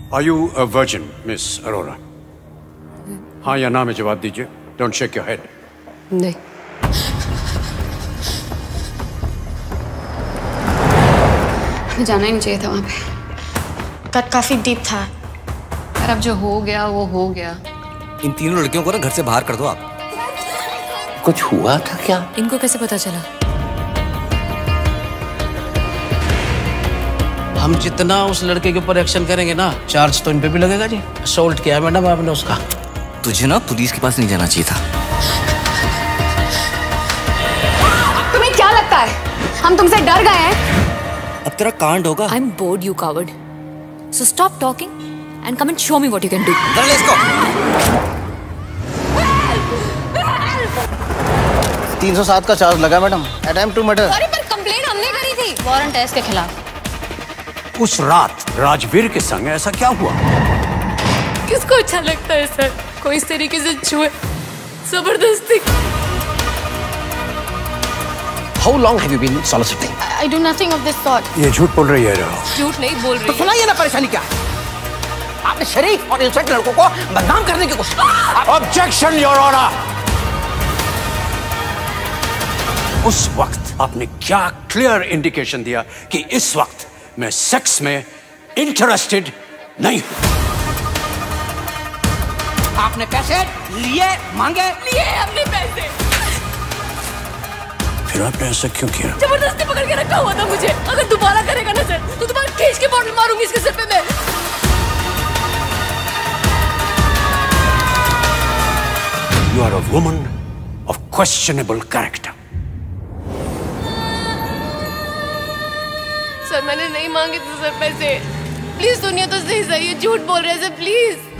Are you a virgin, Miss Arora? हाँ या ना में जवाब दीजिए. Don't shake your head. नहीं. मुझे जाना ही नहीं चाहिए था वहाँ पे. कट काफी डीप था. यार अब जो हो गया वो हो गया. इन तीनों लड़कियों को ना घर से बाहर कर दो आप. कुछ हुआ था क्या? इनको कैसे पता चला? हम जितना उस लड़के के ऊपर एक्शन करेंगे ना, चार्ज तो इन पे भी लगेगा जी. असॉल्ट किया मैडम आपने उसका. तुझे ना पुलिस के पास नहीं जाना चाहिए था. तुम्हें क्या लगता है हम तुमसे डर गए हैं? अब तेरा कांड होगा. I'm bored, you coward. So stop talking and come and show me what you can do. चल let's go. 307 का चार्ज लगा मैडम. Attempt to murder. अरे पर कंप्लेंट हमने करी थी. वारंट है इसके खिलाफ. उस रात राजवीर के संग ऐसा क्या हुआ? किसको अच्छा लगता है सर कोई इस तरीके से छुए जबरदस्ती? How long have you been soliciting? I do nothing of this sort. ये झूठ बोल रही है राव. झूठ नहीं बोल रही. तो सुनाइए ना परेशानी क्या है? आपने शरीफ और इनसेंट लड़कों को बदनाम करने की कोशिश. Objection, Your Honor. उस वक्त आपने क्या क्लियर इंडिकेशन दिया कि इस वक्त मैं सेक्स में इंटरेस्टेड नहीं हूं? आपने पैसे लिए, मांगे? लिए हमने पैसे. फिर आपने ऐसा क्यों किया? जबरदस्ती पकड़ के रखा हुआ था मुझे. अगर दोबारा करेगा ना सर तो तुम्हारा खींच के बॉटल मारूंगी इसके सिर पे मैं. You are a woman of questionable character. Sir मैंने नहीं मांगे थे सर पैसे. प्लीज सुनिए तो सही सही. ये झूठ बोल रहे हैं सर प्लीज.